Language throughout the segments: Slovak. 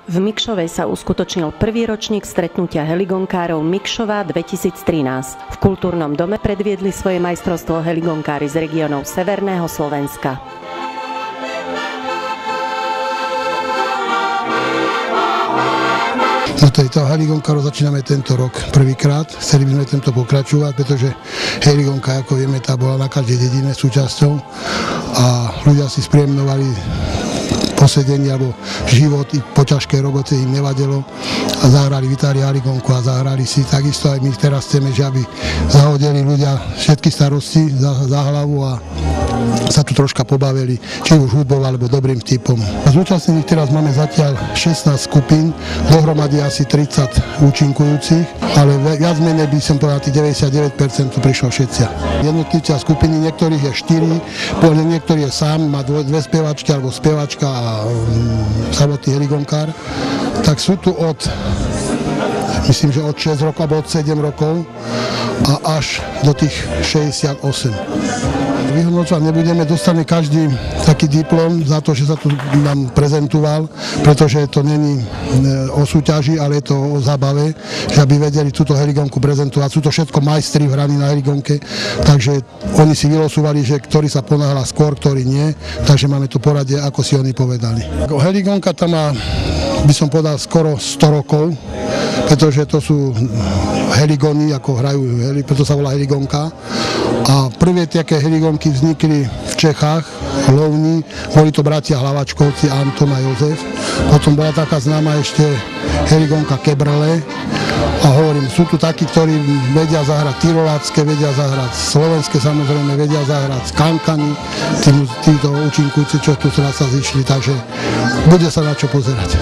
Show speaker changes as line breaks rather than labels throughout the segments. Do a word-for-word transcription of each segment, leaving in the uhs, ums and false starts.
V Mikšovej sa uskutočnil prvý ročník stretnutia heligonkárov Mikšova dvetisíctrinásť. V kultúrnom dome predviedli svoje majstrovstvo heligonkári z regiónov Severného Slovenska.
No tejto heligonkárov začíname tento rok prvýkrát. Chceli by sme tento pokračovať, pretože heligonka, ako vieme, tá bola na každej dedine súčasťou a ľudia si spríjemňovali posedenie alebo život i po ťažkej robote im nevadilo a zahrali Vitári heligonku a zahrali si. Takisto aj my teraz chceme, že aby zahodili ľudia všetky starosti za, za hlavu a sa tu troška pobavili, či už hudbou alebo dobrým vtipom. Zúčastnených teraz máme zatiaľ šestnásť skupín, dohromady asi tridsať účinkujúcich, ale viac menej by som povedal, tých deväťdesiatdeväť percent prišlo všetci. Jednotlivci a skupiny, niektorých je štyri, podľa niektorých je sám, má dve, dve spevačky alebo spevačka a um, samotný heligonkár. Tak sú tu od, myslím, že od šesť rokov alebo od sedem rokov a až do tých šesťdesiatosem. Vyhodnocovať nebudeme, dostane každý taký diplom za to, že sa tu nám prezentoval, pretože to není o súťaži, ale je to o zábave, že aby vedeli túto heligonku prezentovať. Sú to všetko majstri v hraní na heligonke, takže oni si vylosovali, že ktorý sa ponáhľa skôr, ktorý nie, takže máme tu poradie, ako si oni povedali. Heligonka tam má, by som povedal, skoro sto rokov, pretože to sú heligony, ako hrajú, preto sa volá heligonka. A prvé také heligonky vznikli v Čechách, v Lovni, boli to bratia Hlavačkovci, Anton a Jozef. Potom bola taká známa ešte heligonka Kebrle. A hovorím, sú tu takí, ktorí vedia zahrať tyrolácké, vedia zahrať slovenské, samozrejme, vedia zahrať skankany, tí, títo účinkujúci, čo tu sa zišli, takže bude sa na čo pozerať.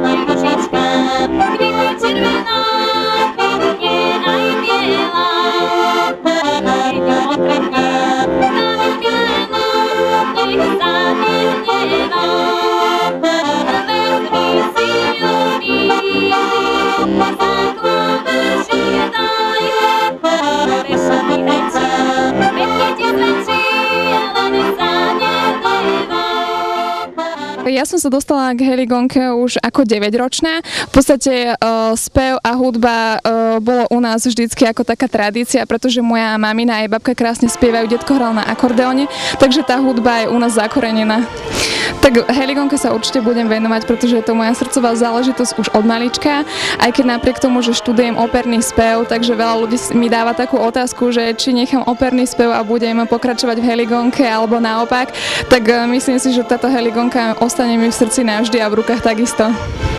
Ja som sa dostala k heligonke už ako deväťročná. V podstate uh, spev a hudba uh, bolo u nás vždycky ako taká tradícia, pretože moja mamina aj babka krásne spievajú, detko hral na akordeóne, takže tá hudba je u nás zakorenená. Tak heligonke sa určite budem venovať, pretože je to moja srdcová záležitosť už od malička, aj keď napriek tomu, že študujem operný spev, takže veľa ľudí mi dáva takú otázku, že či nechám operný spev a budem pokračovať v heligonke alebo naopak, tak myslím si, že táto heligonka ostane mi v srdci navždy a v rukách takisto.